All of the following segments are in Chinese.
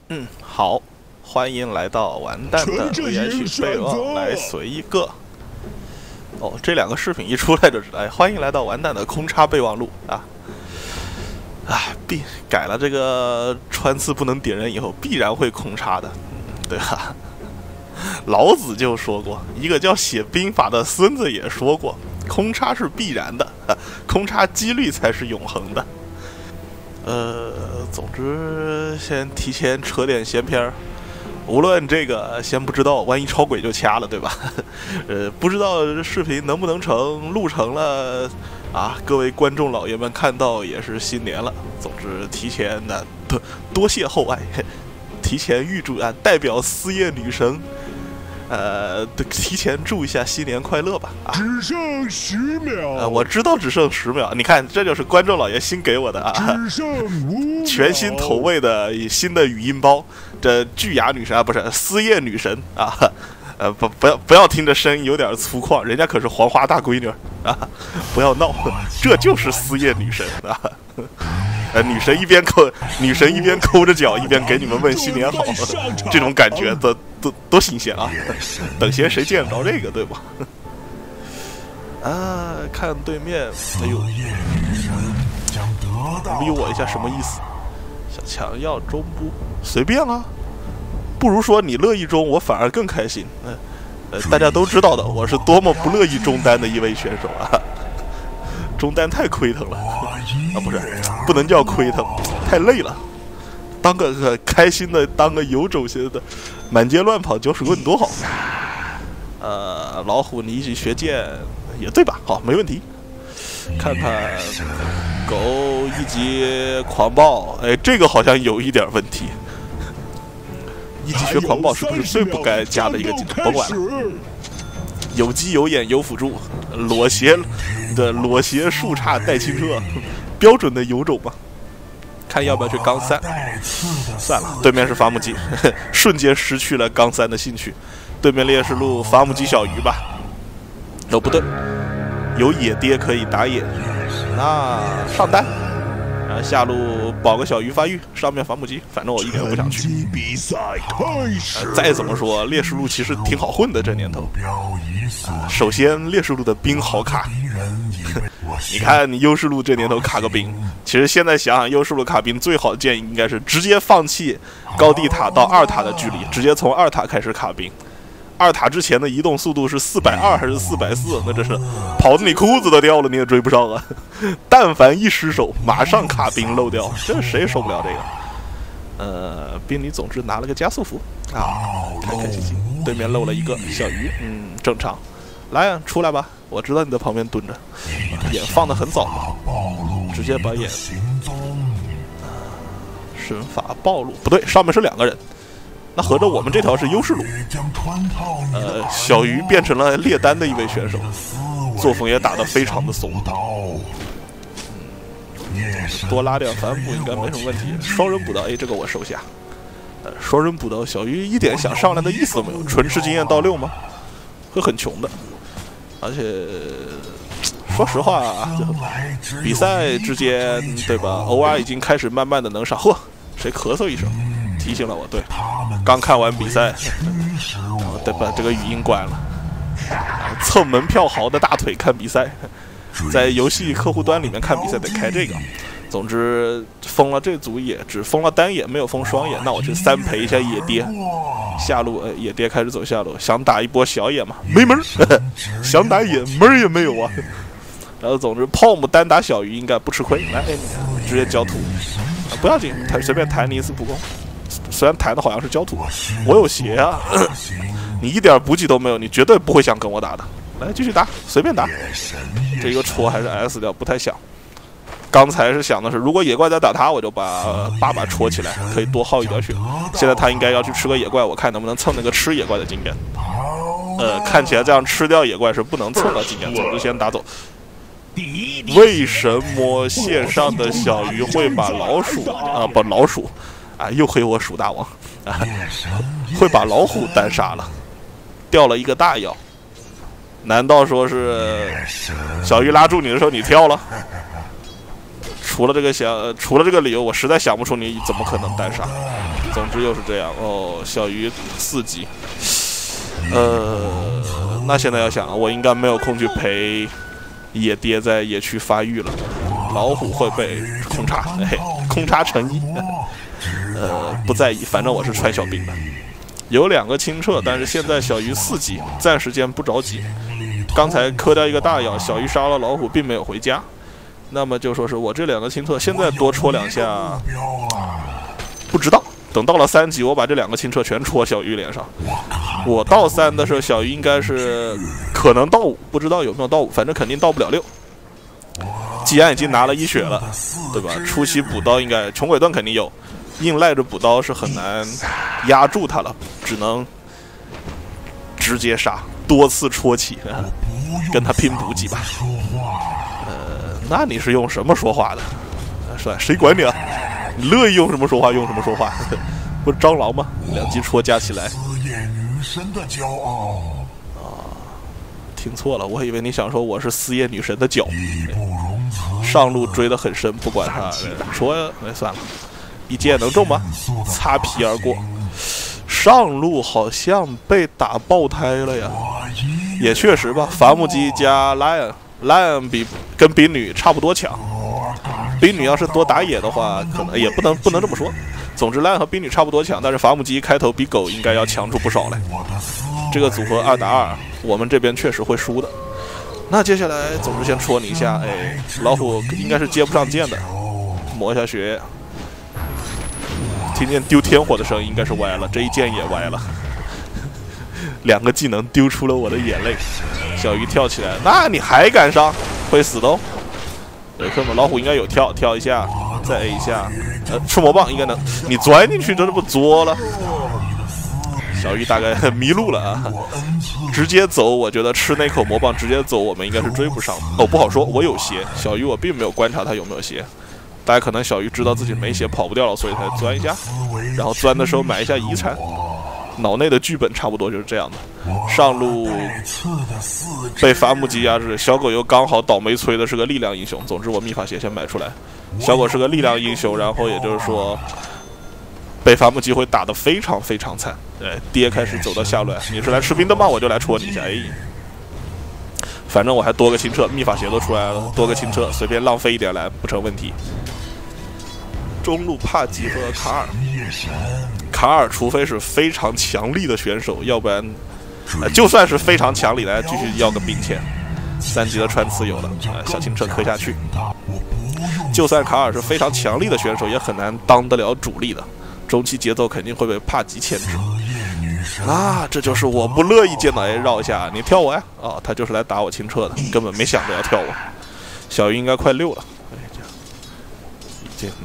好，欢迎来到完蛋的 VH 备忘，来随一个。哦，这两个视频一出来就知道，欢迎来到完蛋的空插备忘录啊！改了这个穿刺不能点人以后，必然会空插的，对吧？老子就说过，一个叫写兵法的孙子也说过，空插是必然的，空插几率才是永恒的。总之先提前扯点闲篇儿，无论这个先不知道，万一超轨就掐了，对吧？不知道这视频能不能成，录成了啊！各位观众老爷们看到也是新年了，总之提前的多谢厚爱，提前预祝啊，代表思夜女神。提前祝一下新年快乐吧！啊， 只剩10秒。 我知道只剩10秒，你看，这就是观众老爷新给我的啊！ 只剩5秒。 全新投喂的新的语音包，这巨牙女神啊，不是思夜女神啊！不要听着声音有点粗犷，人家可是黄花大闺女啊！不要闹，这就是思夜女神啊！女神一边抠着脚，一边给你们问新年好，这种感觉多新鲜啊！等闲谁见得着这个，对吧？啊，看对面，哎呦，逼我一下什么意思？小强要中不？随便啊，不如说你乐意中，我反而更开心。大家都知道的，我是多么不乐意中单的一位选手啊！中单太亏疼了啊，不能叫亏疼，太累了。当个开心的，当个游走型的，满街乱跑搅屎棍多好。老虎你一起学剑也对吧？好，没问题。看看狗一级狂暴，哎，这个好像有一点问题。一级学狂暴是不是最不该加的一个技能？甭管了。有机有眼有辅助，裸斜竖叉带轻车，标准的游走吧。看要不要去钢3，算了，对面是伐木机，瞬间失去了钢3的兴趣。对面烈士路伐木机小鱼吧。不对，有野爹可以打野，那上单。然后下路保个小鱼发育，上面伐木机，反正我一点都不想去。再怎么说，烈士路其实挺好混的这年头。首先，烈士路的兵好卡。你看，你优势路这年头卡个兵，其实现在想想，优势路卡兵最好的建议应该是直接放弃高地塔到2塔的距离，直接从2塔开始卡兵。2塔之前的移动速度是420还是440？那这是跑的你裤子都掉了，你也追不上啊！但凡一失手，马上卡兵漏掉，这谁也受不了这个。宾利总之拿了个加速服啊，开开心心。对面漏了一个小鱼，正常。来啊，出来吧！我知道你在旁边蹲着，眼放得很早，直接把眼。神法暴露不对，上面是2个人。那合着我们这条是优势路，小鱼变成了劣单的一位选手，作风也打得非常的怂。多拉点反补应该没什么问题。双人补刀，哎，这个我收下。双人补刀，小鱼一点想上来的意思都没有，纯吃经验到6吗？会很穷的。而且说实话，比赛之间对吧？偶尔已经开始慢慢的能上。嚯，谁咳嗽一声？提醒了我，对，刚看完比赛，得把这个语音关了。蹭门票豪的大腿看比赛，在游戏客户端里面看比赛得开这个。总之封了这组野，只封了单野，没有封双野，那我去3陪一下野爹。下路野爹开始走下路，想打一波小野嘛，没门想打野门也没有啊。然后总之泡姆单打小鱼应该不吃亏，来，直接交图，不要紧，随便弹你一次普攻。虽然弹的好像是焦土，我有鞋啊，你一点补给都没有，你绝对不会想跟我打的。来继续打，随便打。这个戳还是 S 掉，不太想。刚才是想的是，如果野怪在打他，我就把爸爸戳起来，可以多耗一点血。现在他应该要去吃个野怪，我看能不能蹭那个吃野怪的经验。看起来这样吃掉野怪是不能蹭到经验，总之先打走。为什么线上的小鱼会把老鼠又黑我鼠大王会把老虎单杀了，掉了一个大药。难道说是小鱼拉住你的时候你跳了？ 除了这个理由，我实在想不出你怎么可能单杀。总之又是这样哦，小鱼4级，那现在要想，我应该没有空去陪野爹在野区发育了。老虎会被空插，空插成1，不在意，反正我是穿小兵的。有2个清澈，但是现在小鱼4级，暂时间不着急。刚才磕掉一个大咬，小鱼杀了老虎，并没有回家。那么就说是我这2个清澈，现在多戳2下，不知道。等到了3级，我把这2个清澈全戳小鱼脸上。我到3的时候，小鱼应该是可能到5，不知道有没有到5，反正肯定到不了6。既然已经拿了1血了，对吧？初期补刀应该穷鬼盾肯定有，硬赖着补刀是很难压住他了，只能直接杀，多次戳起，跟他拼补给吧。那你是用什么说话的？算谁管你啊？你乐意用什么说话用什么说话，不是蟑螂吗？2级戳加起来。 女神的骄傲听错了，我以为你想说我是4叶女神的脚。上路追得很深，不管他说，算了，一剑能中吗？擦皮而过。上路好像被打爆胎了呀，也确实吧。伐木机加 Lion 跟冰女差不多强。冰女要是多打野的话，可能也不能这么说。总之 Lion 和冰女差不多强，但是伐木机开头比狗应该要强出不少来。这个组合2打2，我们这边确实会输的。那接下来总之先戳你一下，老虎应该是接不上剑的，抹一下血。听见丢天火的声音，应该是歪了，这一剑也歪了。2个技能丢出了我的眼泪。小鱼跳起来，那你还敢上？会死的哦。有看吗？老虎应该有跳一下，再 A 一下，触魔棒应该能。你钻进去，这不作了？小鱼大概迷路了啊，直接走，我觉得吃那口魔棒直接走，我们应该是追不上。不好说，我有鞋，小鱼我并没有观察他有没有鞋。大家可能小鱼知道自己没鞋跑不掉了，所以才钻一下，然后钻的时候买一下遗产。脑内的剧本差不多就是这样的。上路被伐木机压制，小狗又刚好倒霉催的是个力量英雄。总之我秘法鞋先买出来，小狗是个力量英雄，然后也就是说被伐木机会打得非常非常惨。爹开始走到下路，你是来吃冰的吗？我就来戳你一下。反正我还多个清澈，秘法鞋都出来了，多个清澈随便浪费一点来不成问题。中路帕吉和卡尔除非是非常强力的选手，要不然就算是非常强力的，继续要个兵签。3级的穿刺有了，小清澈磕下去。就算卡尔是非常强力的选手，也很难当得了主力的，中期节奏肯定会被帕吉牵制。这就是我不乐意见到。绕一下，你跳我呀！他就是来打我清澈的，根本没想着要跳我。小鱼应该快6了，这样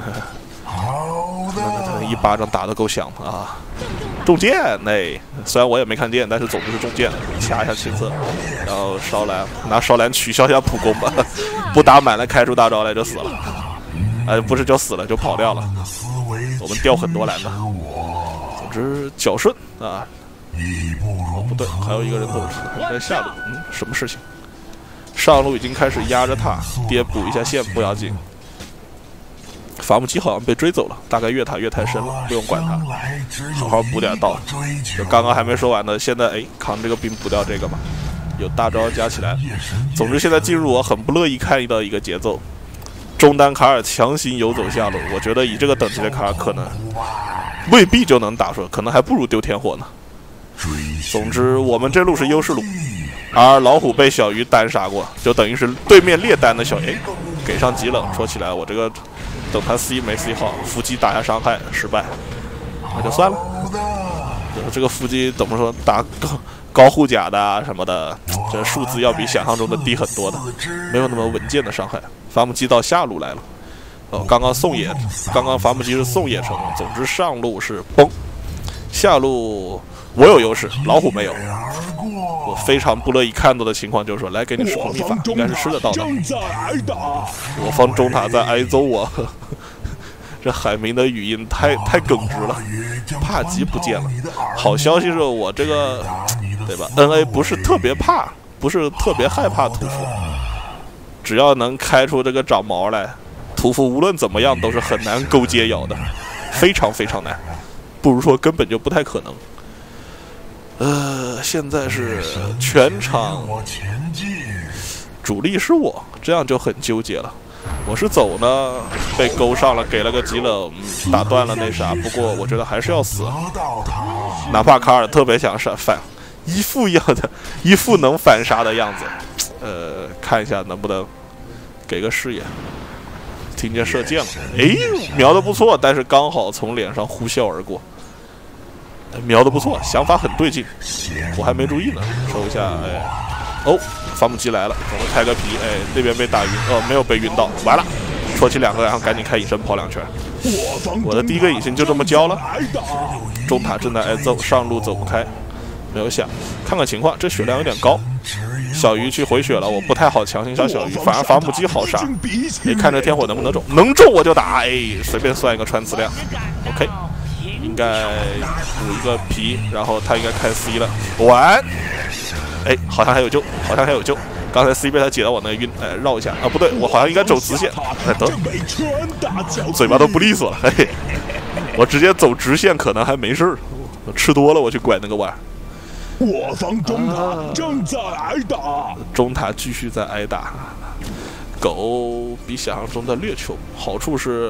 一巴掌打得够响啊！中箭，虽然我也没看见，但是总之是中箭，掐一下青色，然后烧蓝，拿烧蓝取消一下普攻吧，不打满了开出大招来就死了，不是就死了就跑掉了，我们掉很多蓝的。总之绞顺啊，不对，还有一个人在下路，什么事情？上路已经开始压着他，爹补一下线不要紧。伐木机好像被追走了，大概越塔越太深了，不用管他，好好补点刀。就刚刚还没说完呢，现在扛这个兵补掉这个吧，有大招加起来。总之现在进入我很不乐意看到一个节奏，中单卡尔强行游走下路，我觉得以这个等级的卡尔可能未必就能打出，可能还不如丢天火呢。总之我们这路是优势路，而老虎被小鱼单杀过，就等于是对面劣单的小给上极冷。说起来我这个等他 C 没 C 好，伏击打下伤害失败，那就算了。这个伏击怎么说，打高护甲的什么的，这数字要比想象中的低很多的，没有那么稳健的伤害。伐木机到下路来了，刚刚伐木机是送野成功。总之上路是崩，下路我有优势，老虎没有。我非常不乐意看到的情况就是说，来给你吃口秘法，应该是吃得到的。我方中塔在挨揍啊！这海明的语音太耿直了。帕吉不见了，好消息是我这个对吧 ？NA 不是特别怕，不是特别害怕屠夫，只要能开出这个长毛来， 屠夫无论怎么样都是很难勾接咬的，非常非常难，不如说根本就不太可能。现在是全场主力是我，这样就很纠结了。我是走呢，被勾上了，给了个急冷，打断了那啥。不过我觉得还是要死，哪怕卡尔特别想反，一副能反杀的样子。看一下能不能给个视野。听见射箭了，哎，瞄得不错，但是刚好从脸上呼啸而过。瞄得不错，想法很对劲，我还没注意呢，收一下，哦，伐木机来了，我们开个皮，那边被打晕，没有被晕到，完了，戳起2个，然后赶紧开隐身跑2圈，我的第一个隐身就这么交了，中塔正在挨揍，上路走不开，没有想，看看情况，这血量有点高，小鱼去回血了，我不太好强行杀小鱼，反而伐木机好杀，看这天火能不能中，能中我就打，随便算一个穿刺量 ，OK。应该补一个皮，然后他应该开 C 了。完，好像还有救，好像还有救。刚才 C 被他解到我那晕，绕一下啊，不对，我好像应该走直线。等，嘴巴都不利索了，我直接走直线可能还没事儿，我吃多了我去拐那个弯。 我方中塔正在挨打， 中塔继续在挨打。狗比想象中的略穷，好处是。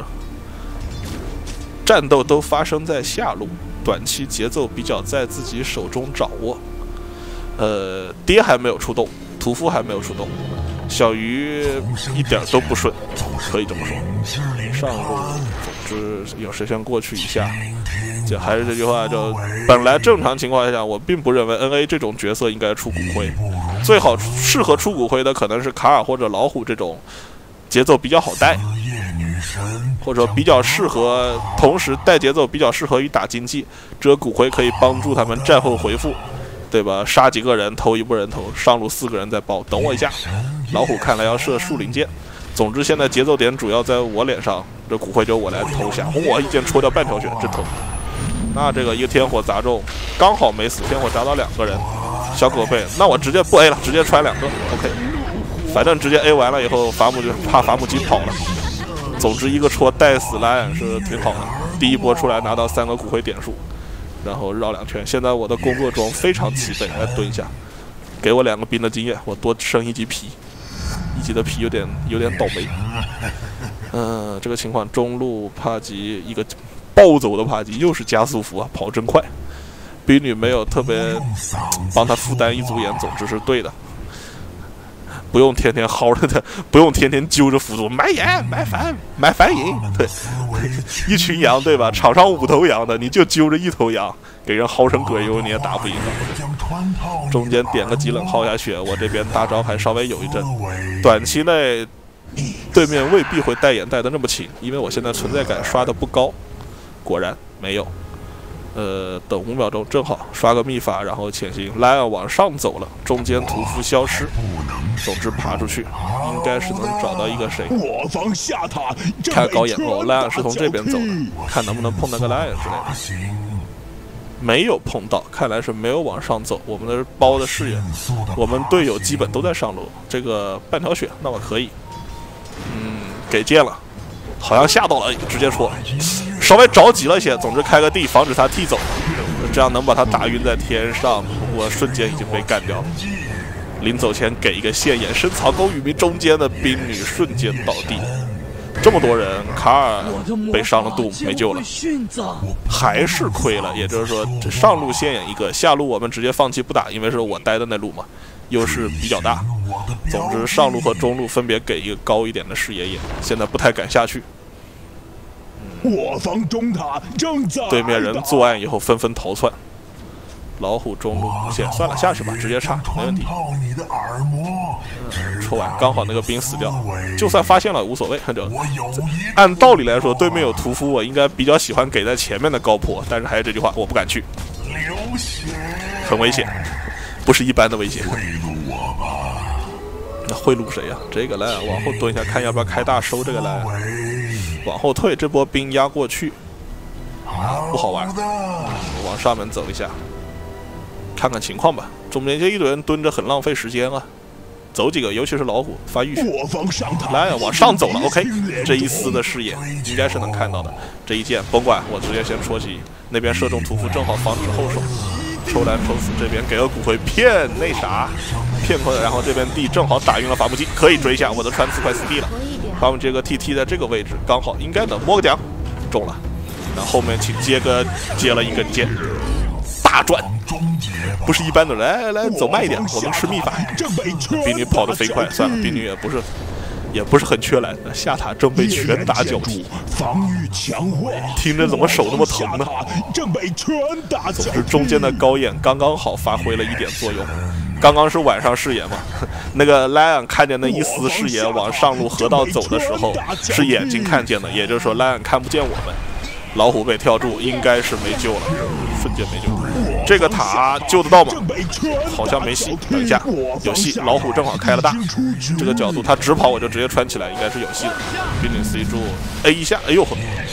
战斗都发生在下路，短期节奏比较在自己手中掌握。爹还没有出动，屠夫还没有出动，小鱼一点都不顺，可以这么说。上路，总之有谁先过去一下。就还是这句话，就本来正常情况下，我并不认为 NA 这种角色应该出骨灰，最好适合出骨灰的可能是卡尔或者老虎这种节奏比较好带。或者比较适合，同时带节奏比较适合于打经济，这骨灰可以帮助他们战后回复，对吧？杀几个人投一波人头，上路4个人再包。等我一下，老虎看来要射树林剑。总之现在节奏点主要在我脸上，这骨灰就我来投下，我一剑戳掉半条血，真疼。那这个一个天火砸中，刚好没死，天火砸到2个人，小可贝，那我直接不 A 了，直接揣2个 ，OK。反正直接 A 完了以后，伐木就怕伐木机跑了。总之一个戳带死拉眼是挺好的，第一波出来拿到3个骨灰点数，然后绕2圈。现在我的工作装非常齐备，来蹲一下，给我2个兵的经验，我多升1级皮，1级的皮有点倒霉。这个情况中路帕吉一个暴走的帕吉，又是加速服啊，跑真快。兵女没有特别帮他负担一组眼，总之是对的。不用天天薅着他，不用天天揪着辅助买盐买反引，对，一群羊对吧？场上5头羊的，你就揪着1头羊，给人薅成葛优你也打不赢。中间点个几冷薅下血，我这边大招还稍微有一阵。短期内对面未必会带眼带的那么勤，因为我现在存在感刷的不高。果然没有。等5秒钟，正好刷个秘法，然后潜行，莱昂往上走了，中间屠夫消失，总之爬出去，应该是能找到一个谁。 我方下塔开高眼后，莱昂是从这边走的，看能不能碰到个莱昂之类的。没有碰到，看来是没有往上走。我们的包的视野，我们队友基本都在上路。这个半条血，那我可以，给剑了。好像吓到了，直接戳，稍微着急了些。总之开个地，防止他踢走，这样能把他打晕在天上。不过瞬间已经被干掉了。临走前给一个现眼，深草沟与民中间的兵女瞬间倒地。这么多人，卡尔被伤了度没救了，还是亏了。也就是说，这上路现眼一个，下路我们直接放弃不打，因为是我待的那路嘛。优势比较大，总之上路和中路分别给一个高一点的视野眼，现在不太敢下去。 我方中塔正在对面人作案以后纷纷逃窜，老虎中路线算了，下去吧，直接插没问题。戳完刚好那个兵死掉，就算发现了无所谓。按道理来说，对面有屠夫，我应该比较喜欢给在前面的高坡，但是还是这句话，我不敢去，很危险。不是一般的危险。那贿赂谁呀？这个来往后蹲一下，看要不要开大收这个来。往后退，这波兵压过去，不好玩。往上面走一下，看看情况吧。中间这一堆人蹲着很浪费时间啊。 走几个，尤其是老虎发浴血。 我方上塔来往上走了 ，OK， 这一丝的视野应该是能看到的。这一剑甭管，我直接先戳击，那边射中屠夫，正好防止后手。抽来抽死，这边给个骨灰骗那啥，骗过来，然后这边 D 正好打晕了伐木机，可以追一下。我的穿刺快死 D 了，伐木这个 TT 在这个位置刚好应该能摸个奖，中了。然后后面请接了一根箭，大转，不是一般的。来走慢一点，我们吃秘法。冰女跑得飞快，算了，冰女也不是很缺蓝，下塔正被拳打脚踢， 防御强化， 听着怎么手那么疼呢？ 正被拳打脚踢。 总之中间的高眼刚刚好发挥了一点作用。刚刚是晚上视野嘛，那个莱昂看见那一丝视野往上路河道走的时候，是眼睛看见的，也就是说莱昂看不见我们。老虎被跳住，应该是没救了，瞬间没救。这个塔救得到吗？好像没戏。等一下，有戏。老虎正好开了大，这个角度他直跑我就直接穿起来，应该是有戏的。冰女 C 住 A 一下，哎呦，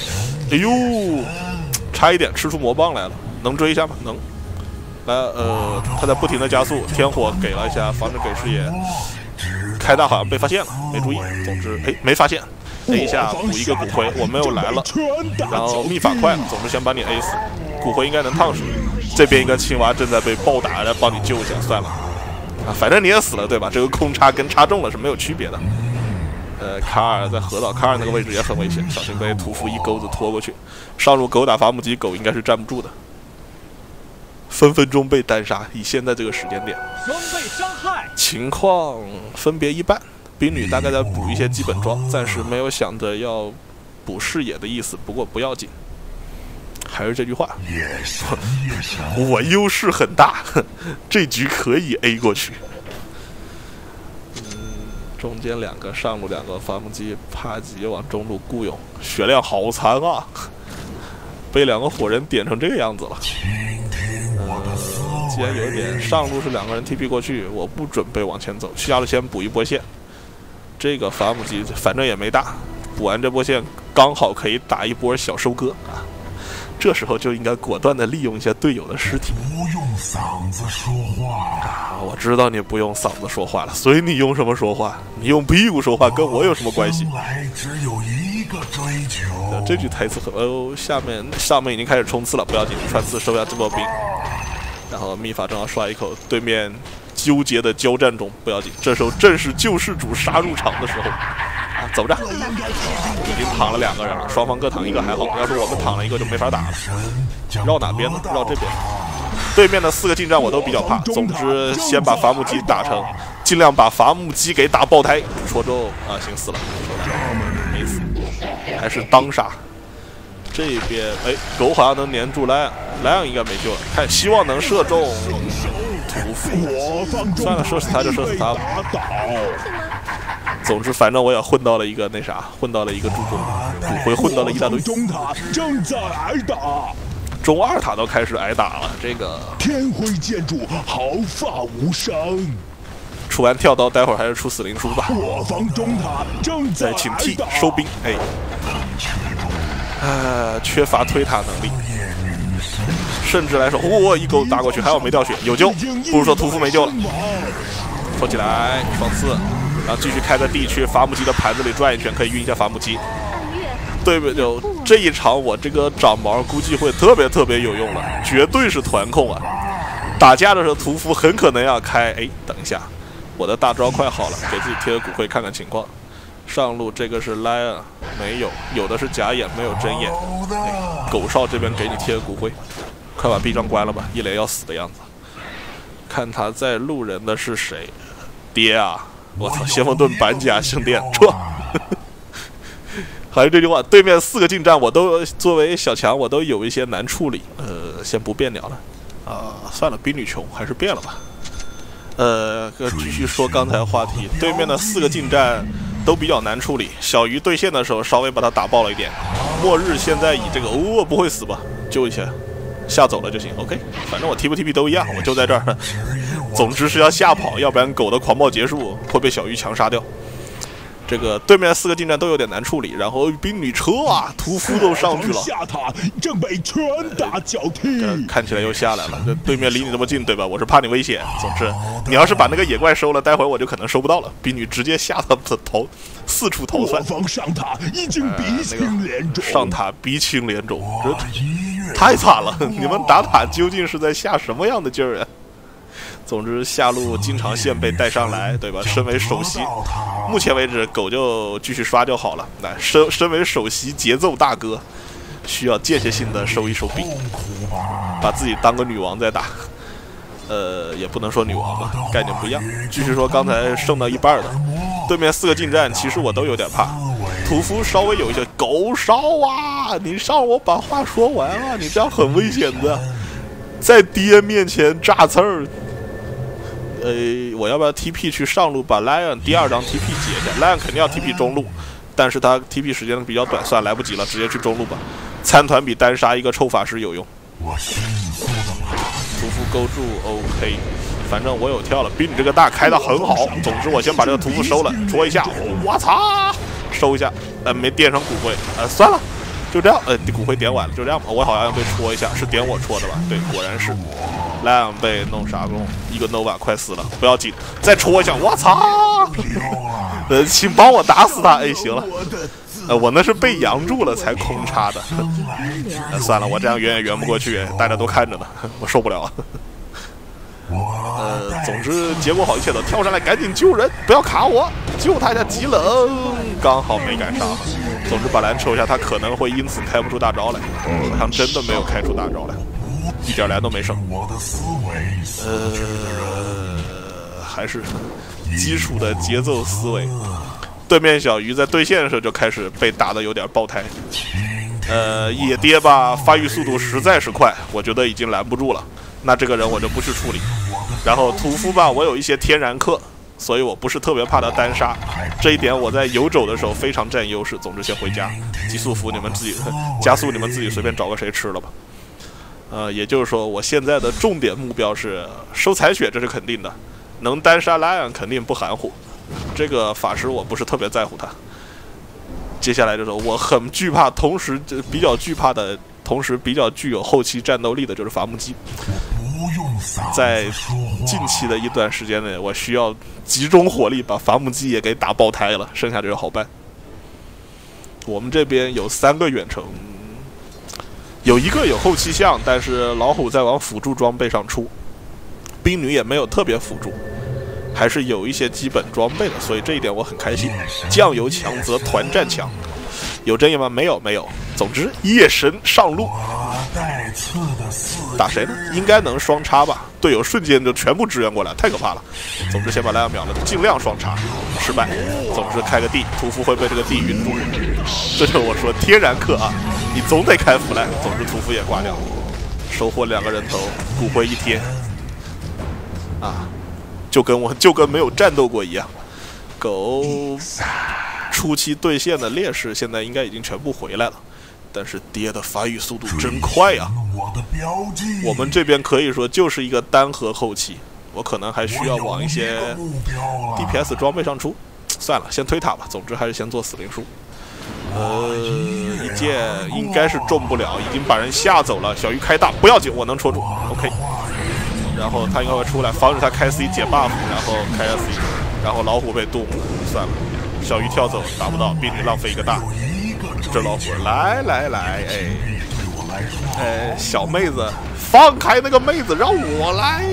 差一点吃出魔棒来了，能追一下吗？能。他在不停的加速，天火给了一下，防止给视野。开大好像被发现了，没注意。总之，没发现。A 一下补一个骨灰，我们又来了，然后秘法快了，总之先把你 A 死，骨灰应该能烫死。这边一个青蛙正在被暴打，来帮你救一下，算了，反正你也死了对吧？这个空插跟插中了是没有区别的。卡尔在河道，卡尔那个位置也很危险，小心被屠夫一钩子拖过去。上路狗打伐木机，狗应该是站不住的，分分钟被单杀。以现在这个时间点， 双倍伤害， 情况分别一半。冰女大概在补一些基本装，暂时没有想着要补视野的意思，不过不要紧。还是这句话，我优势很大，这局可以 A 过去。中间两个上路两个伐木机帕吉往中路雇佣，血量好残啊，被两个火人点成这个样子了。既然有点上路是两个人 TP 过去，我不准备往前走，下路先补一波线。这个伐木机反正也没大，补完这波线刚好可以打一波小收割啊！这时候就应该果断的利用一下队友的尸体。 不用嗓子说话啊！我知道你不用嗓子说话了，所以你用什么说话？你用屁股说话，跟我有什么关系？ 来只有一个追求。 这句台词很上面已经开始冲刺了，不要紧，穿刺收下这波兵。然后秘法正好刷一口，对面纠结的交战中，不要紧，这时候正是救世主杀入场的时候啊！走着，已经躺了两个人了，双方各躺一个还好，要是我们躺了一个就没法打了。绕哪边呢？绕这边。对面的4个近战我都比较怕，总之先把伐木机打成，尽量把伐木机给打爆胎。戳中啊，行死了，没死，还是当杀。这边狗好像能粘住莱昂应该没救了，看希望能射中屠夫。算了，射死他就射死他了。总之，反正我也混到了一个那啥，混到了一个助攻，骨灰混到了一大堆。 中塔正在挨打， 中2塔都开始挨打了，这个天辉建筑毫发无伤。 出完跳刀，待会儿还是出死灵书吧。 我方中塔正在请 T 收兵，缺乏推塔能力，甚至来说，一钩打过去，还好没掉血，有救，不如说屠夫没救了。戳起来，双刺，然后继续开个地去伐木机的盘子里转一圈，可以晕一下伐木机。对不对？这一场我这个长矛估计会特别有用了，绝对是团控啊！打架的时候屠夫很可能要开，等一下，我的大招快好了，给自己贴个骨灰看看情况。上路这个是莱恩，没有，有的是假眼，没有真眼。狗少这边给你贴个骨灰，快把 B 站关了吧，一脸要死的样子。看他在路人的是谁？爹啊！我操，先锋盾板甲圣殿撤。还是这句话，对面4个近战我都作为小强我都有一些难处理，先不变鸟了，算了，兵女穷还是变了吧。继续说刚才话题，对面的4个近战都比较难处理，小鱼对线的时候稍微把他打爆了一点。末日现在以这个不会死吧，救一下，下走了就行 ，OK， 反正我 TP 不 TP 都一样，我就在这儿。总之是要吓跑，要不然狗的狂暴结束会被小鱼强杀掉。 这个对面4个近战都有点难处理，然后兵女车啊，屠夫都上去了， 下塔正被拳打脚踢， 看起来又下来了。这对面离你这么近，对吧？我是怕你危险。总之，你要是把那个野怪收了，待会儿我就可能收不到了。兵女直接吓得头四处逃窜。 我方上塔已经鼻青脸肿， 上塔鼻青脸肿，这太惨了！你们打塔究竟是在下什么样的劲儿啊？总之，下路经常线被带上来，对吧？身为首席，目前为止狗就继续刷就好了。那身为首席节奏大哥，需要间歇性的收一收兵，把自己当个女王在打。也不能说女王吧，概念不一样。继续说刚才剩到一半的，对面4个近战，其实我都有点怕。屠夫稍微有一些狗烧啊，你让我把话说完啊，你这样很危险的，在爹面前炸刺儿。我要不要 TP 去上路把 Lion 第2张 TP 解一下 ？Lion 肯定要 TP 中路，但是他 TP 时间比较短，算来不及了，直接去中路吧。参团比单杀一个臭法师有用。屠夫勾住 OK， 反正我有跳了，比你这个大开的很好。总之我先把这个屠夫收了，戳一下，我操，收一下，没垫上骨灰，算了，就这样，骨灰点晚了，就这样吧。我好像要被戳一下，是点我戳的吧？对，果然是。Lion 被弄啥弄？一个 Nova 快死了，不要紧，再戳一下，我操！请帮我打死他。行了，我那是被扬住了才空插的。算了，我这样圆也圆不过去，大家都看着呢，我受不了。总之结果好，一切都跳上来，赶紧救人，不要卡我，救他一下极冷，刚好没赶上。总之把蓝抽一下，他可能会因此开不出大招来，好像真的没有开出大招来。一点蓝都没剩，还是基础的节奏思维。对面小鱼在对线的时候就开始被打得有点爆胎。野爹吧，发育速度实在是快，我觉得已经拦不住了。那这个人我就不去处理。然后屠夫吧，我有一些天然克，所以我不是特别怕他单杀。这一点我在游走的时候非常占优势。总之先回家，极速服你们自己，加速你们自己随便找个谁吃了吧。也就是说，我现在的重点目标是收采血，这是肯定的。能单杀 Lion 肯定不含糊。这个法师我不是特别在乎他。接下来就是我很惧怕，同时比较惧怕的，同时比较具有后期战斗力的就是伐木机。在近期的一段时间内，我需要集中火力把伐木机也给打爆胎了，剩下就是好办。我们这边有3个远程。有一个有后期项，但是老虎在往辅助装备上出，兵女也没有特别辅助，还是有一些基本装备的，所以这一点我很开心。酱油强则团战强，有争议吗？没有。总之，夜神上路，打谁呢？应该能双插吧？队友瞬间就全部支援过来，太可怕了。总之，先把Lion秒了，尽量双插，失败。总之开个地，屠夫会被这个地晕住。这就是我说天然克啊，你总得开腐烂。总之屠夫也挂掉，收获2个人头，骨灰1贴。就跟没有战斗过一样。狗初期对线的劣势现在应该已经全部回来了，但是爹的发育速度真快呀！我们这边可以说就是一个单核后期，我可能还需要往一些 DPS 装备上出。算了，先推塔吧。总之还是先做死灵书。一剑应该是中不了，已经把人吓走了。小鱼开大不要紧，我能戳住。OK。然后他应该会出来，防止他开 C 解 buff， 然后开下 C， 然后老虎被动，算了，小鱼跳走打不到，兵女浪费一个大。这老虎来，小妹子放开那个妹子，让我来。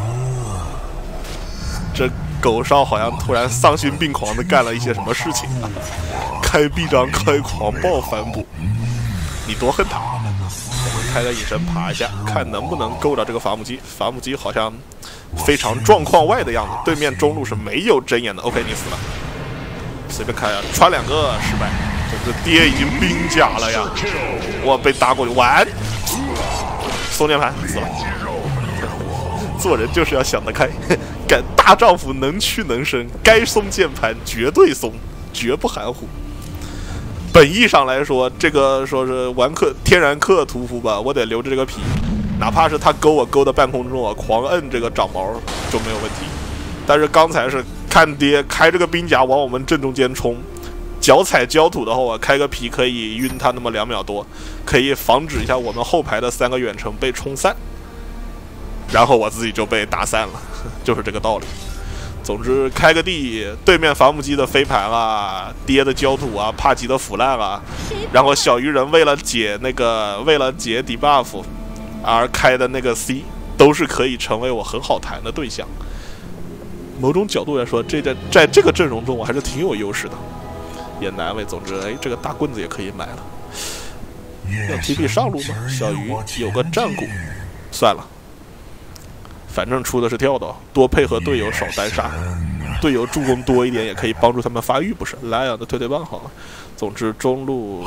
这狗少好像突然丧心病狂的干了一些什么事情，开臂章开狂暴反补，你多恨他。开个隐身爬一下，看能不能够到这个伐木机。伐木机好像非常状况外的样子，对面中路是没有睁眼的。OK， 你死了，随便开啊，穿2个失败。这爹已经兵甲了呀！我被打过去，完，松键盘死了。做人就是要想得开，敢大丈夫能屈能伸，该松键盘绝对松，绝不含糊。本意上来说，这个说是玩克天然克屠夫吧，我得留着这个皮，哪怕是他勾我勾到半空中，我狂摁这个掌毛就没有问题。但是刚才是看爹开这个兵甲往我们正中间冲，脚踩焦土的后啊，开个皮可以晕他那么2秒多，可以防止一下我们后排的3个远程被冲散，然后我自己就被打散了，就是这个道理。总之开个地，对面伐木机的飞盘啊，爹的焦土啊，帕吉的腐烂啊，然后小鱼人为了解debuff 而开的那个 C， 都是可以成为我很好弹的对象。某种角度来说，在这个阵容中我还是挺有优势的，也难为。总之，这个大棍子也可以买了。要 TP 上路吗？小鱼有个战鼓，算了。反正出的是跳岛，多配合队友少单杀，队友助攻多一点也可以帮助他们发育，不是？莱昂的推棒好了。总之中路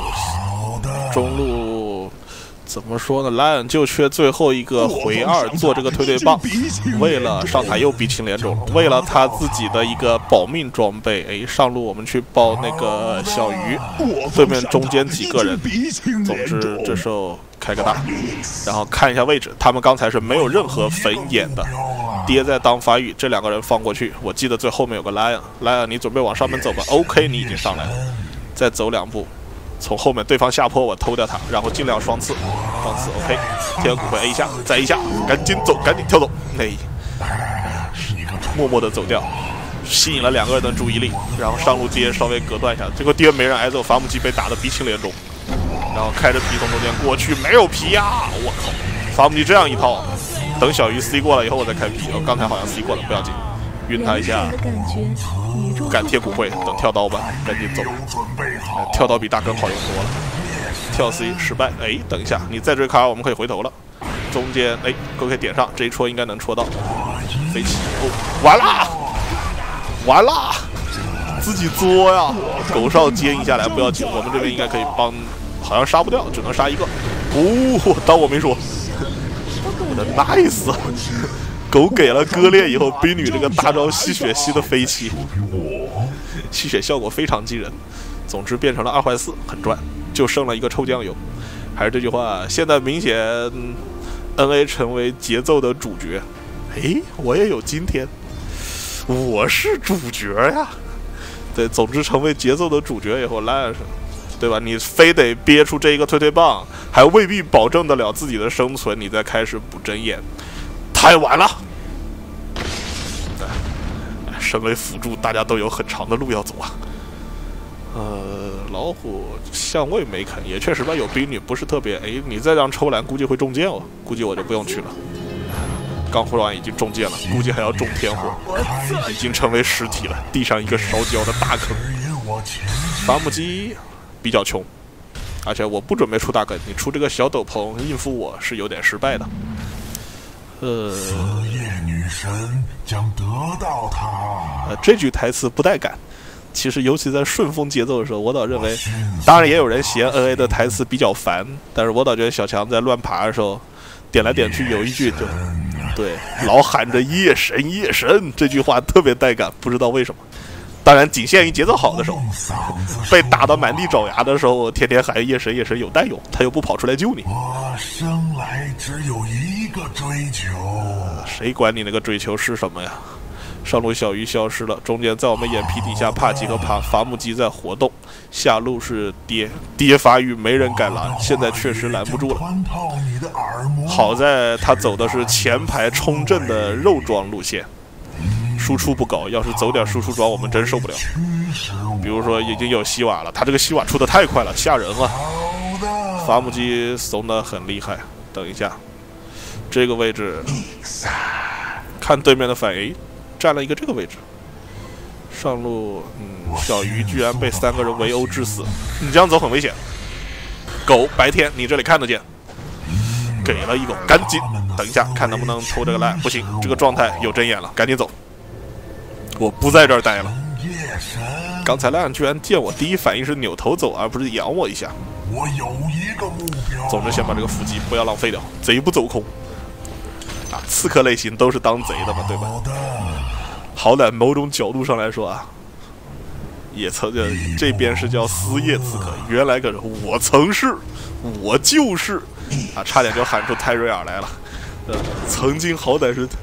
怎么说呢？莱昂就缺最后一个回2做这个推棒，为了上台又逼青连种了，为了他自己的一个保命装备，上路我们去抱那个小鱼，对面中间几个人。总之这时候开个大，然后看一下位置，他们刚才是没有任何粉眼的，爹在当发育，这2个人放过去。我记得最后面有个莱昂，你准备往上面走吧。OK， 你已经上来了，再走2步。从后面对方下坡，我偷掉他，然后尽量双刺 OK， 天骨会 A 一下，再一下，赶紧走，赶紧跳走，默默的走掉，吸引了2个人的注意力，然后上路爹稍微隔断一下，结果爹没人挨揍，伐木机被打得鼻青脸肿，然后开着皮从中间过去，没有皮呀，我靠，伐木机这样一套，等小鱼 C 过了以后我再开皮，刚才好像 C 过了，不要紧，晕他一下。不敢贴骨会，等跳刀吧，赶紧走。跳刀比大根好用多了。跳 C 失败，等一下，你再追卡，我们可以回头了。中间都可以点上，这一戳应该能戳到。飞起，完啦，自己作呀！狗哨接应下来不要紧，我们这边应该可以帮，好像杀不掉，只能杀一个。当我没说，我的 nice。狗给了割裂以后，冰女这个大招吸血吸的飞起，吸血效果非常惊人。总之变成了2坏4，很赚，就剩了一个臭酱油。还是这句话，现在明显 NA 成为节奏的主角。我也有今天，我是主角呀。对，总之成为节奏的主角以后，对吧？你非得憋出这一个推棒，还未必保证得了自己的生存，你再开始补针眼。太晚了，身为辅助，大家都有很长的路要走啊。老虎相位没啃，也确实吧，有兵女不是特别。你再这样抽蓝，估计会中箭哦，估计我就不用去了。刚忽然已经中箭了，估计还要中天火，已经成为实体了，地上一个烧焦的大坑。伐木机比较穷，而且我不准备出大梗，你出这个小斗篷应付我是有点失败的。 死夜女神将得到他。 这句台词不带感。其实，尤其在顺风节奏的时候，我倒认为，当然也有人嫌 NA 的台词比较烦，但是我倒觉得小强在乱爬的时候，点来点去有一句就，对，老喊着夜神夜神这句话特别带感，不知道为什么。当然，仅限于节奏好的时候，被打得满地找牙的时候，天天喊夜神夜神有蛋用，他又不跑出来救你。 我生来只有一个追求， 谁管你那个追求是什么呀？上路小鱼消失了，中间在我们眼皮底下帕吉和伐木机在活动，下路是爹发育没人敢拦，现在确实拦不住了。好在他走的是前排冲阵的肉装路线，输出不高，要是走点输出装我们真受不了。比如说已经有西瓦了，他这个西瓦出的太快了，吓人啊！伐木机怂得很厉害。等一下，这个位置看对面的反应，占了一个这个位置。上路，小鱼居然被3个人围殴致死，你这样走很危险。狗白天你这里看得见，给了一狗，赶紧等一下看能不能抽这个赖，不行，这个状态有针眼了，赶紧走。我不在这儿待了。刚才赖居然见我第一反应是扭头走，而不是扬我一下。 我有一个目标。 总之先把这个伏击不要浪费掉，贼不走空。刺客类型都是当贼的嘛，对吧？好歹某种角度上来说啊，也曾这边是叫私夜刺客，原来可是我曾是，我就是差点就喊出泰瑞尔来了。曾经好歹是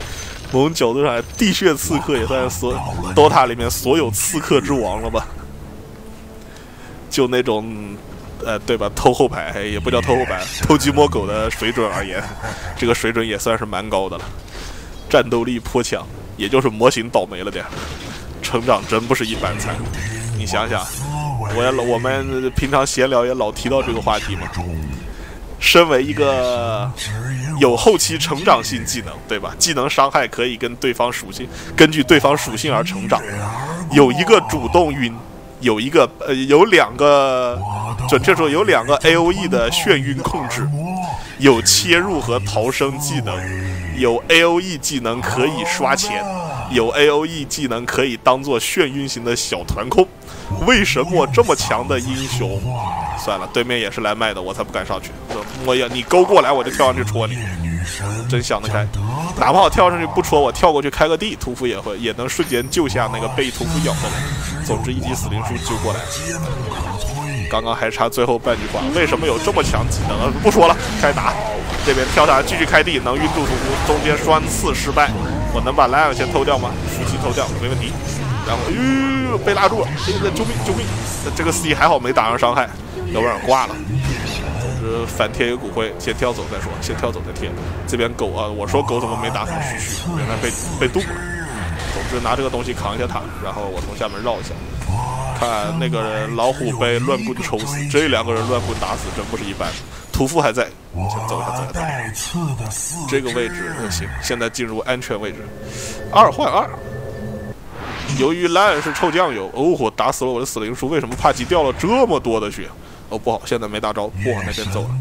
某种角度上，地穴刺客也算是DOTA 里面所有刺客之王了吧？就那种，对吧？偷后排也不叫偷后排，偷鸡摸狗的水准而言，这个水准也算是蛮高的了。战斗力颇强，也就是模型倒霉了点，成长真不是一般菜。你想想，我们平常闲聊也老提到这个话题嘛。身为一个有后期成长性技能，对吧？技能伤害可以跟对方属性，根据对方属性而成长。有一个主动晕，有两个，准确说有2个 AOE 的眩晕控制，有切入和逃生技能，有 AOE 技能可以刷钱，有 AOE 技能可以当做眩晕型的小团控。为什么这么强的英雄？算了，对面也是来卖的，我才不敢上去。你勾过来，我就跳上去戳你。真想得开，哪怕我跳上去不戳，我跳过去开个地，屠夫也能瞬间救下那个被屠夫咬的人。总之，一级死灵书救过来。刚刚还差最后半句话，为什么有这么强技能？不说了，开打。这边跳上来继续开地，能晕住屠夫，中间栓刺失败。我能把莱昂先偷掉吗？夫妻偷掉没问题。然后被拉住了，救命救命！这个 C 还好没打上伤害，要不然挂了。总之反贴一个骨灰，先跳走再说，先跳走再贴。这边狗啊，我说狗怎么没打死嘘，原来被渡了。总之拿这个东西扛一下塔，然后我从下面绕一下，看那个人老虎被乱棍抽死，这2个人乱棍打死真不是一般。屠夫还在，先走一下。这个位置行，现在进入安全位置，2换2。由于莱恩是臭酱油，我打死了我的死灵书，为什么帕奇掉了这么多的血？不好，现在没大招，不往那边走了。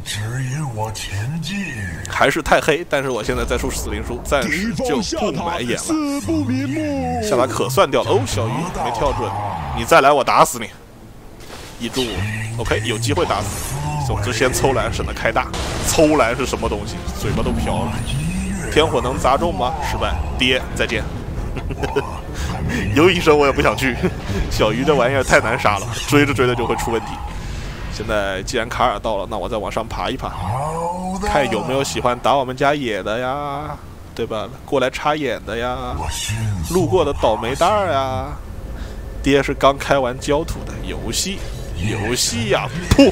还是太黑，但是我现在再出死灵书，暂时就不买眼了。下把可算掉了，小鱼没跳准，你再来我打死你。一注 ，OK， 有机会打死。总之先抽蓝，省得开大。抽蓝是什么东西？嘴巴都瓢了。天火能砸中吗？失败。爹，再见。有医生我也不想去，小鱼这玩意儿太难杀了，追着就会出问题。现在既然卡尔到了，那我再往上爬一爬，看有没有喜欢打我们家野的呀，对吧？过来插眼的呀，路过的倒霉蛋儿呀。爹是刚开完焦土的游戏呀，噗，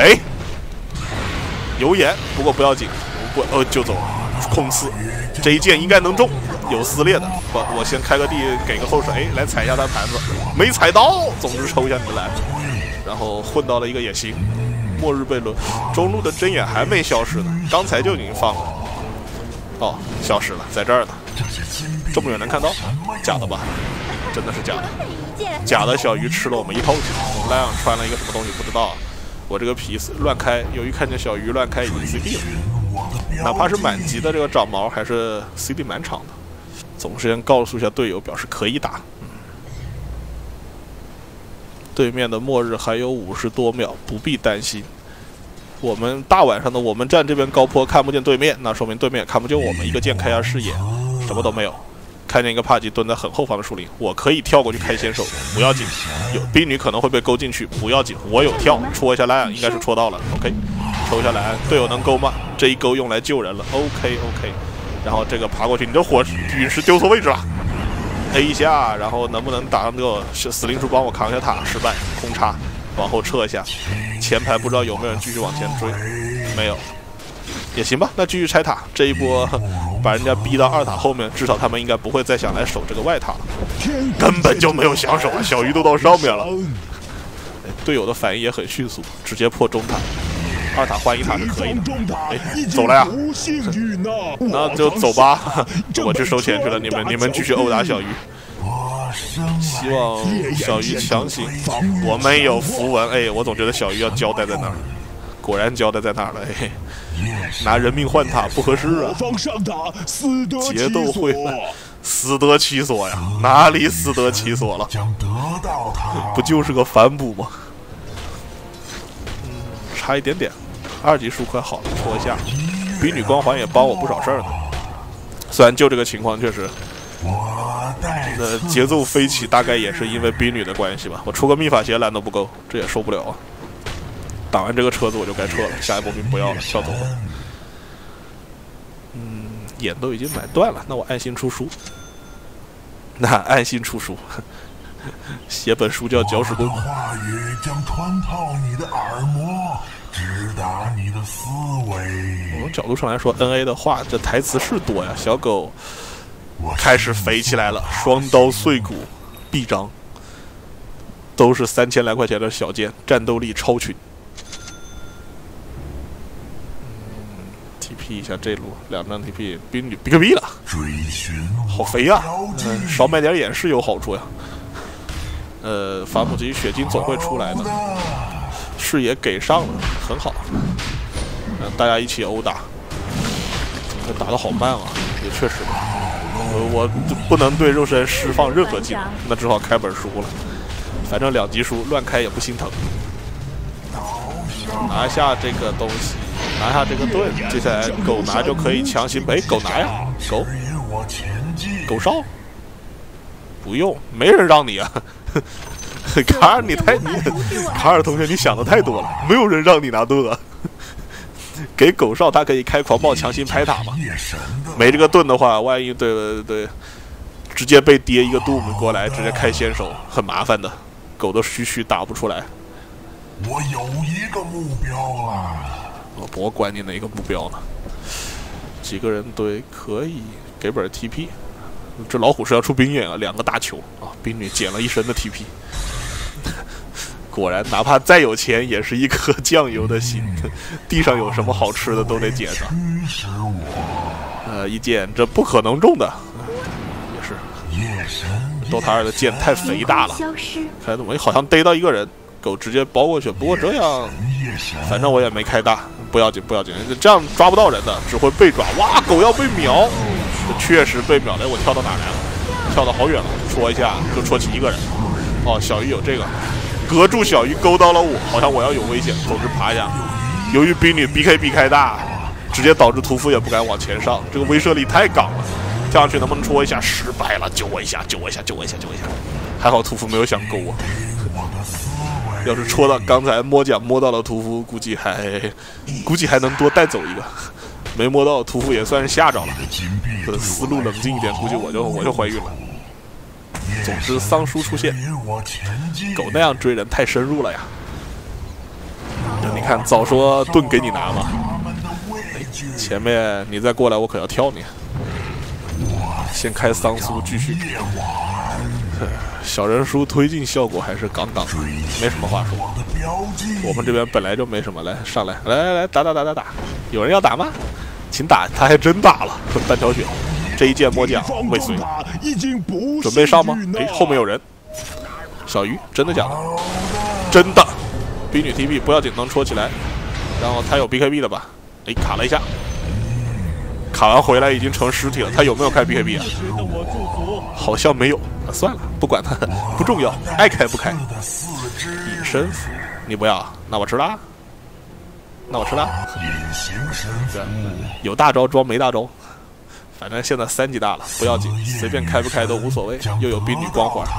有眼，不过不要紧，就走，控刺，这一剑应该能中。有撕裂的，我先开个地，给个后手，来踩一下他盘子，没踩到。总之抽一下你的蓝，然后混到了一个也行。末日悖论，中路的针眼还没消失呢，刚才就已经放了。消失了，在这儿呢。这么远能看到？假的吧？真的是假的。假的小鱼吃了我们一口血。莱昂穿了一个什么东西不知道。我这个皮乱开，由于看见小鱼乱开已经 CD 了，哪怕是满级的这个长毛还是 CD 蛮长的。总是先告诉一下队友，表示可以打。对面的末日还有50多秒，不必担心。我们大晚上的，我们站这边高坡看不见对面，那说明对面也看不见我们。一个剑开下视野，什么都没有。看见一个帕吉蹲在很后方的树林，我可以跳过去开先手，不要紧。有冰女可能会被勾进去，不要紧，我有跳，戳一下蓝，应该是戳到了。OK， 抽一下蓝，队友能勾吗？这一勾用来救人了。OK。然后这个爬过去，你这火陨石丢错位置了。A 一下，然后能不能打上这个死灵书帮我扛一下塔？失败，空插，往后撤一下。前排不知道有没有人继续往前追，没有，也行吧。那继续拆塔，这一波把人家逼到2塔后面，至少他们应该不会再想来守这个外塔了，根本就没有想守啊！小鱼都到上面了，队友的反应也很迅速，直接破中塔。2塔换1塔是可以的。走了呀，那就走吧，我去收钱去了。你们继续殴打小鱼。希望小鱼强行，我们有符文。我总觉得小鱼要交代在那儿，果然交代在那儿了。拿人命换塔不合适啊！节奏会死得其所呀，哪里死得其所了？不就是个反补吗？差一点点。2级书快好了，戳一下。比女光环也帮我不少事儿呢。虽然就这个情况确实，节奏飞起，大概也是因为比女的关系吧。我出个秘法鞋蓝都不够，这也受不了啊。打完这个车子我就该撤了，下一波兵不要了，跳走了。 眼都已经买断了，那我安心出书。那安心出书，写本书叫搅屎棍。 话语将穿透你的耳膜，直达你的思维。 从角度上来说 ，NA 的话，这台词是多呀。小狗开始肥起来了，双刀碎骨，臂章，都是3000来块钱的小件，战斗力超群。TP 一下这路2张 TP， 兵女 BKB 了，好肥呀！少买点眼是有好处呀。伐木机血晶总会出来的，视野给上了，很好。大家一起殴打，打得好慢啊，也确实。我不能对肉身释放任何技能，那只好开本书了。反正2级书乱开也不心疼。拿下这个东西，拿下这个盾，接下来狗拿就可以强行。哎，狗拿呀，狗哨，不用，没人让你啊。卡尔，卡尔同学，你想的太多了，没有人让你拿盾啊。给狗哨，他可以开狂暴强行拍塔嘛。没这个盾的话，万一对，直接被跌一个 Doom 过来，直接开先手，很麻烦的。狗的虚打不出来。 我有一个目标了。 我管你哪个目标呢？几个人对，可以给本 TP。这老虎是要出兵眼啊，2个大球啊！兵女捡了一身的 TP。果然，哪怕再有钱，也是一颗酱油的心。地上有什么好吃的都得捡上。一剑这不可能中的，也是。斗塔2的剑太肥大了，看我好像逮到一个人，狗直接包过去。不过这样，反正我也没开大，不要紧，这样抓不到人的，只会被抓。哇，狗要被秒，这确实被秒了。我跳到哪来了？跳到好远了，戳一下就戳起一个人。哦，小鱼有这个。隔住小鱼勾到了我，好像我要有危险，总之爬一下。由于兵女 BKB 开大，直接导致屠夫也不敢往前上，这个威慑力太杠了。跳上去能不能戳一下？失败了，救我一下！还好屠夫没有想勾我，要是戳到刚才摸奖摸到了屠夫，估计还能多带走一个。没摸到屠夫也算是吓着了，思路冷静一点，估计我就怀孕了。总之，桑叔出现，狗那样追人太深入了呀！你看，早说盾给你拿嘛。前面你再过来，我可要跳你。先开桑苏继续。小人书推进效果还是杠杠，没什么话说。我们这边本来就没什么，来上来，来打，有人要打吗？请打，他还真打了，半条血。这一剑摸奖未遂，准备上吗？哎，后面有人。小鱼，真的假的？真的。兵女 TP 不要紧，能戳起来。然后他有 BKB 的吧？哎，卡了一下。卡完回来已经成尸体了，他有没有开 BKB 啊？好像没有。算了，不管他，不重要，爱开不开。隐身符，你不要，那我吃啦。对，有大招装没大招。反正现在3级大了，不要紧，随便开不开都无所谓。又有兵女光环，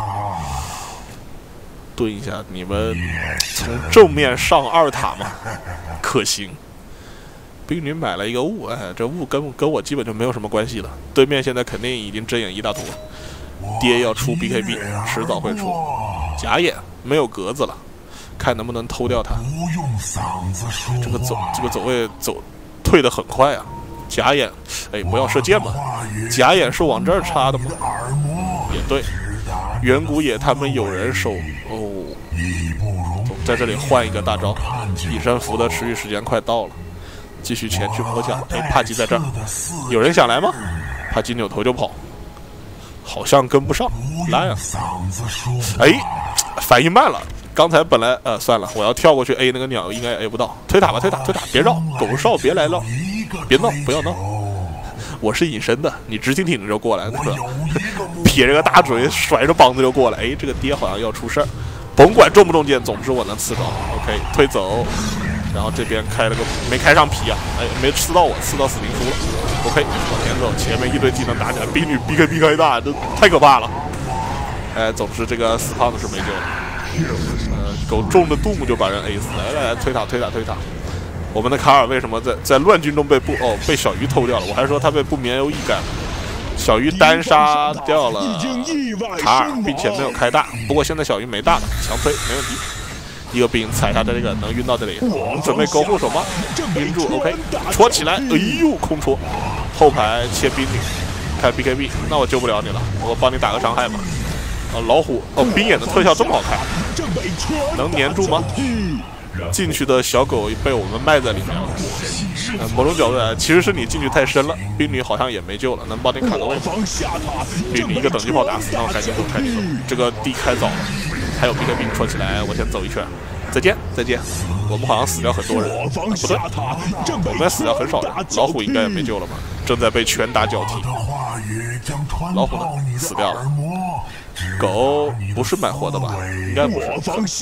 蹲一下，你们从正面上2塔嘛，可行。兵女买了一个雾，哎，这雾跟我基本就没有什么关系了。对面现在肯定已经睁眼一大坨，爹要出 BKB， 迟早会出。假眼没有格子了，看能不能偷掉他。这个走位退得很快啊。假眼，哎，不要射箭嘛！假眼是往这儿插的吗？也对，远古野他们有人守哦。在这里换一个大招，隐身符的持续时间快到了，继续前去摸奖。哎，帕基在这儿，有人想来吗？帕基扭头就跑，好像跟不上，来呀！哎，反应慢了。刚才本来算了，我要跳过去 A 那个鸟，应该 A 不到。推塔吧，推塔，别绕，狗哨别来绕。别闹，不要闹！我是隐身的，你直挺挺就过来，是吧？撇着个大嘴，甩着膀子就过来。哎，这个爹好像要出事儿，甭管中不中箭，总之我能刺着。OK， 推走，然后这边开了个没开上皮啊，哎，没刺到我，刺到死灵书了。OK， 往前走，前面一堆技能打起来，兵女 BKB 开大，这太可怕了。哎，总之这个死胖子是没救了。狗中的杜牧就把人 A 死了。来，推塔。 我们的卡尔为什么在乱军中被小鱼偷掉了？我还说他被不眠游一干了。小鱼单杀掉了卡尔，并且没有开大。不过现在小鱼没大了，强推没问题。一个兵踩下这个能晕到这里，我们准备勾后手吗？晕住 ，OK， 戳起来，哎呦，空戳，后排切兵女，看 BKB， 那我救不了你了，我帮你打个伤害吧。老虎冰眼的特效这么好看，能粘住吗？进去的小狗被我们卖在里面了。某种角度来，其实是你进去太深了，兵女好像也没救了，能帮你卡个位置。兵女一个等级炮打死，那我赶紧走，赶紧走。这个地开早了，还有 BKB 戳起来，我先走一圈。再见，再见。我们好像死掉很多人，不对，我们死掉很少人。老虎应该也没救了吧？正在被拳打脚踢。老虎呢？死掉了。狗不是买活的吧？应该不是。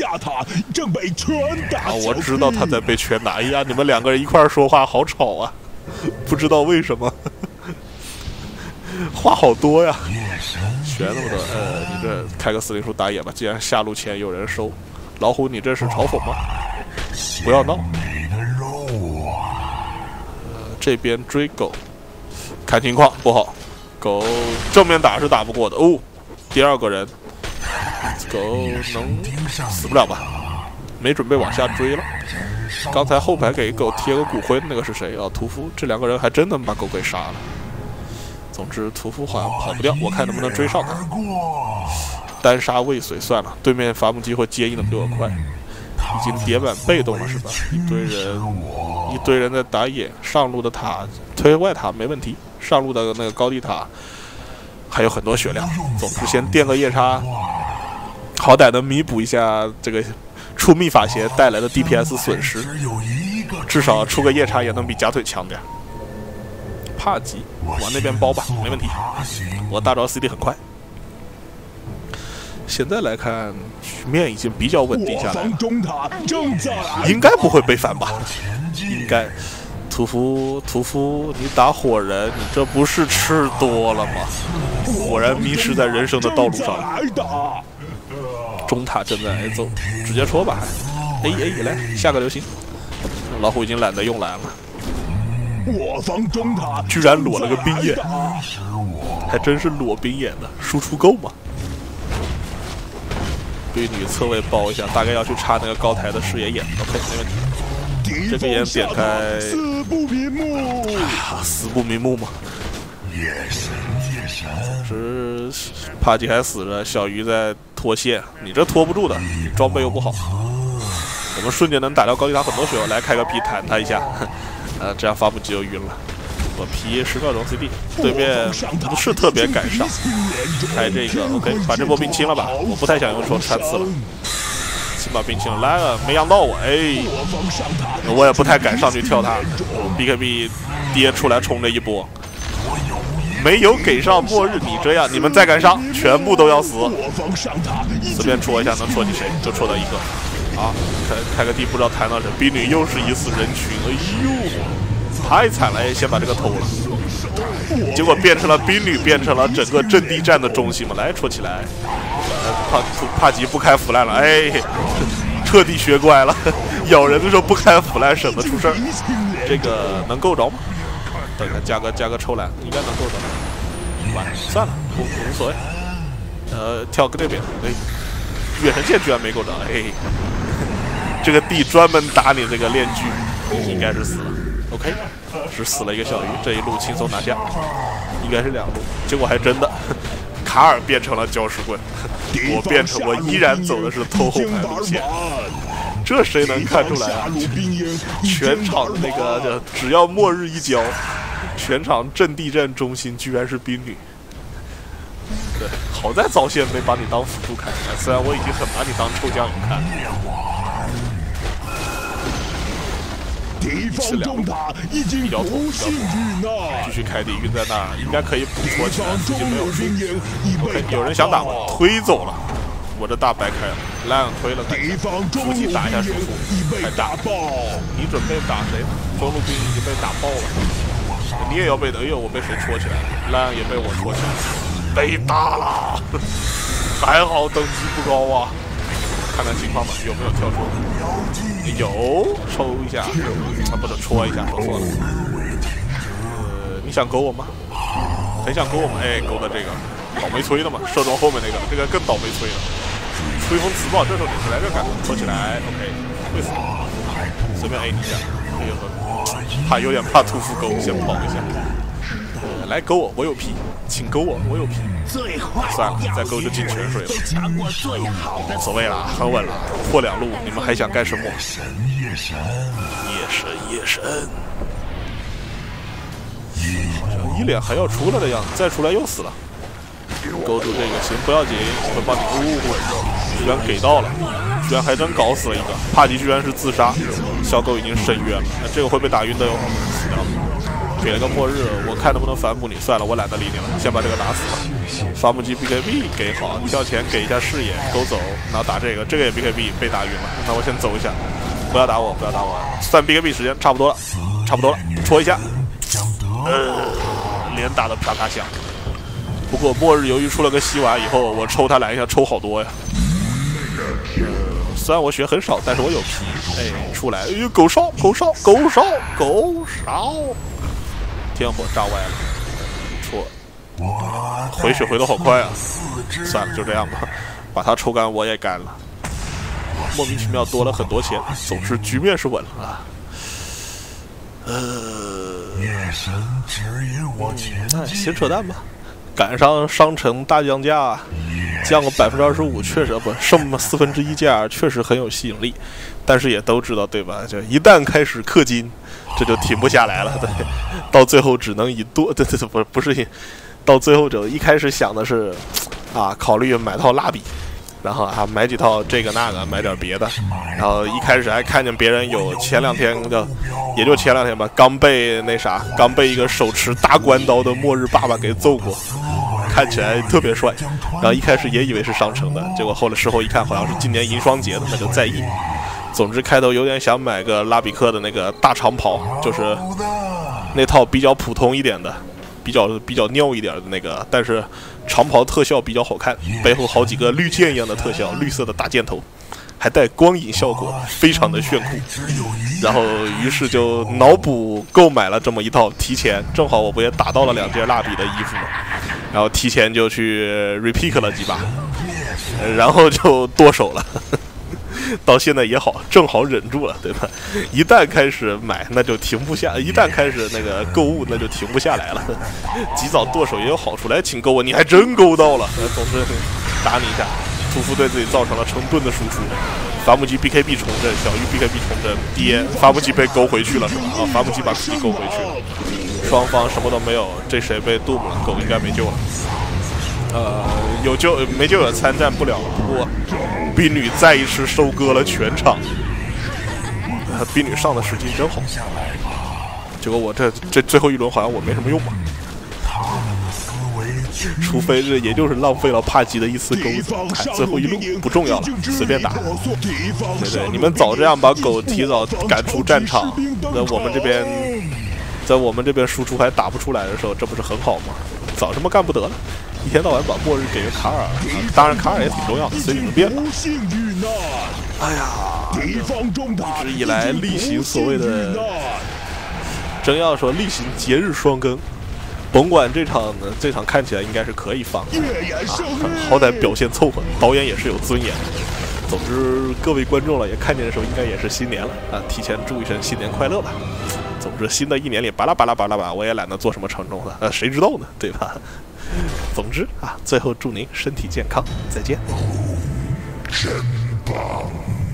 我知道他在被拳打。哎呀，你们两个人一块儿说话好吵啊！不知道为什么，话好多呀。学那么多，你这开个司令书打野吧。既然下路前有人收，老虎你这是嘲讽吗？不要闹。这边追狗，看情况不好，狗正面打是打不过的哦。第二个人，狗能死不了吧？没准备往下追了。刚才后排给狗贴个骨灰的那个是谁啊？屠夫。这两个人还真能把狗给杀了。总之，屠夫好像跑不掉，我看能不能追上他。单杀未遂算了，对面伐木机会接应的比我快，已经叠板被动了是吧？一堆人在打野，上路的塔推外塔没问题，上路的那个高地塔还有很多血量。总之先垫个夜叉，好歹能弥补一下这个出秘法鞋带来的 DPS 损失，至少出个夜叉也能比假腿强点。帕吉往那边包吧，没问题。我大招 CD 很快。现在来看，局面已经比较稳定下来了，应该不会被反吧？应该。屠夫，你打火人，你这不是吃多了吗？果然迷失在人生的道路上。中塔正在挨揍，直接戳吧。来下个流星。老虎已经懒得用蓝了。我方中塔居然裸了个冰眼，还真是裸冰眼的，输出够吗？对女侧位包一下，大概要去插那个高台的视野眼 ，OK， 没问题。这个眼点开，死不瞑目吗？是帕吉还死着，小鱼在脱线，你这拖不住的，你装备又不好。我们瞬间能打掉高地塔很多血，来开个 P 弹他一下，这样发布机就晕了。我 P 10秒钟 CD， 对面不是特别敢上，开这个 OK， 把这波兵清了吧，我不太想用说穿刺了。把兵清了，来了，没养到我，我也不太敢上去跳他。BKB 跌出来冲这一波，没有给上末日，你这样，你们再敢上，全部都要死。随便戳一下，能戳你谁？就戳到一个。开个地，不知道弹到谁。兵女又是一死人群，哎呦，太惨了！先把这个偷了，结果变成了兵女，变成了整个阵地战的中心嘛。来戳起来。帕吉不开腐烂了，彻底学乖了。咬人的时候不开腐烂，省得出事儿。这个能够着吗？等看加个抽蓝，应该能够着。完，算了，无所谓。跳个这边，远程剑居然没够着，这个地专门打你这个链锯，应该是死了。OK， 是死了一个小鱼，这一路轻松拿下，应该是2路，结果还真的。卡尔变成了搅屎棍，我依然走的是偷后排路线，这谁能看出来啊？全场那个只要末日一交，全场阵地战中心居然是兵女。对，好在早先没把你当辅助看，虽然我已经很把你当臭酱油看。一次2路比较痛，继续开地晕在那儿，应该可以补戳起来，自己没有输。OK， 有人想打吗？推走了，我这大白开了，蓝推了，出去打一下输出，太大。你准备打谁？中路兵已经被打爆了，你也要被我被谁戳起来了？蓝也被我戳起来了，被打了，还好等级不高啊。 看看情况吧，有没有跳出？有，抽一下，不能戳一下，说错了。你想勾我吗？很想勾我吗？哎，勾的这个倒霉催的嘛，射中后面那个，这个更倒霉催了。吹风磁暴，这时候你是来这干的，戳起来 ，OK， 会死，随便 A 你一下，怕有点怕屠夫勾，先跑一下。来勾我，我有皮，请勾我，我有皮。算了，再勾就进泉水了。无所谓了，很稳了，破2路，你们还想干什么？夜神，好像一脸还要出来的样子，再出来又死了。勾住这个行不要紧，会帮你居然给到了，居然还真搞死了一个。帕吉居然是自杀，小狗已经深渊了，那这个会被打晕的哟，死掉了。给了个末日，我看能不能反哺你。算了，我懒得理你了，先把这个打死吧。伐木机 BKB 给好，跳前给一下视野，勾走，然后打这个也 BKB 被打晕了。那我先走一下，不要打我，算 BKB 时间差不多了，戳一下，连打的啪啪响。不过末日由于出了个西瓦以后，我抽他来一下抽好多呀。虽然我血很少，但是我有皮。哎，出来，狗烧，天火炸歪了，戳，回血回的好快啊！算了，就这样吧，把他抽干我也干了。莫名其妙多了很多钱，总之局面是稳了啊。先扯淡吧。赶上商城大降价，降个25%，确实不剩1/4价，确实很有吸引力。但是也都知道对吧？就一旦开始氪金，这就停不下来了。对，到最后只能以多，对，不是，到最后就一开始想的是，考虑买套蜡笔。然后买几套这个那个，买点别的。然后一开始还看见别人有前2天也就前2天吧，刚被一个手持大关刀的末日爸爸给揍过，看起来特别帅。然后一开始也以为是商城的，结果事后一看，好像是今年银双节的，那就在意。总之开头有点想买个拉比克的那个大长袍，就是那套比较普通一点的。比较尿一点的那个，但是长袍特效比较好看，背后好几个绿箭一样的特效，绿色的大箭头，还带光影效果，非常的炫酷。然后于是就脑补购买了这么一套，提前正好我不也打到了2件蜡笔的衣服嘛，然后提前就去 repick 了几把，然后就剁手了。到现在也好，正好忍住了，对吧？一旦开始买，那就停不下；一旦开始那个购物，那就停不下来了。及早剁手也有好处，来，请勾我，你还真勾到了。总之，打你一下，屠夫对自己造成了成吨的输出。伐木机 BKB 重振，小鱼 BKB 重振，爹，伐木机被勾回去了是吧？伐木机把自己勾回去了。双方什么都没有，这谁被杜姆了？狗应该没救了。有救没救也参战不了。不过婢女再一次收割了全场。婢女上的时机真好。结果我这最后一轮好像我没什么用吧。除非是也就是浪费了帕吉的一次钩子，最后一路不重要了，随便打。对，你们早这样把狗提早赶出战场，在我们这边输出还打不出来的时候，这不是很好吗？早这么干不得了。一天到晚把末日给个卡尔，当然卡尔也挺重要的，随你们变吧。哎呀，一直以来例行所谓的，真要说例行节日双更，甭管这场看起来应该是可以放好歹表现凑合，导演也是有尊严。总之，各位观众了也看见的时候，应该也是新年了提前祝一声新年快乐吧。总之，新的一年里巴拉巴拉巴拉吧，我也懒得做什么承诺了，谁知道呢，对吧？总之最后祝您身体健康，再见。 真棒。